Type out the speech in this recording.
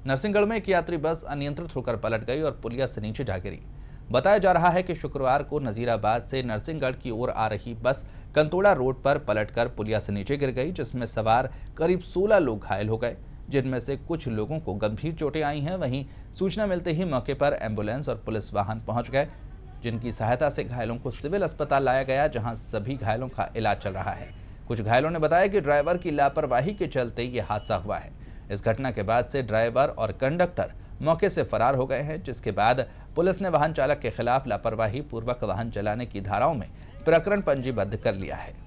नरसिंहगढ़ में एक यात्री बस अनियंत्रित होकर पलट गई और पुलिया से नीचे जा गिरी। बताया जा रहा है कि शुक्रवार को नजीराबाद से नरसिंहगढ़ की ओर आ रही बस कंतोड़ा रोड पर पलटकर पुलिया से नीचे गिर गई, जिसमें सवार करीब 16 लोग घायल हो गए, जिनमें से कुछ लोगों को गंभीर चोटें आई हैं। वहीं सूचना मिलते ही मौके पर एम्बुलेंस और पुलिस वाहन पहुंच गए, जिनकी सहायता से घायलों को सिविल अस्पताल लाया गया, जहां सभी घायलों का इलाज चल रहा है। कुछ घायलों ने बताया कि ड्राइवर की लापरवाही के चलते ये हादसा हुआ है। इस घटना के बाद से ड्राइवर और कंडक्टर मौके से फरार हो गए हैं, जिसके बाद पुलिस ने वाहन चालक के खिलाफ लापरवाही पूर्वक वाहन चलाने की धाराओं में प्रकरण पंजीबद्ध कर लिया है।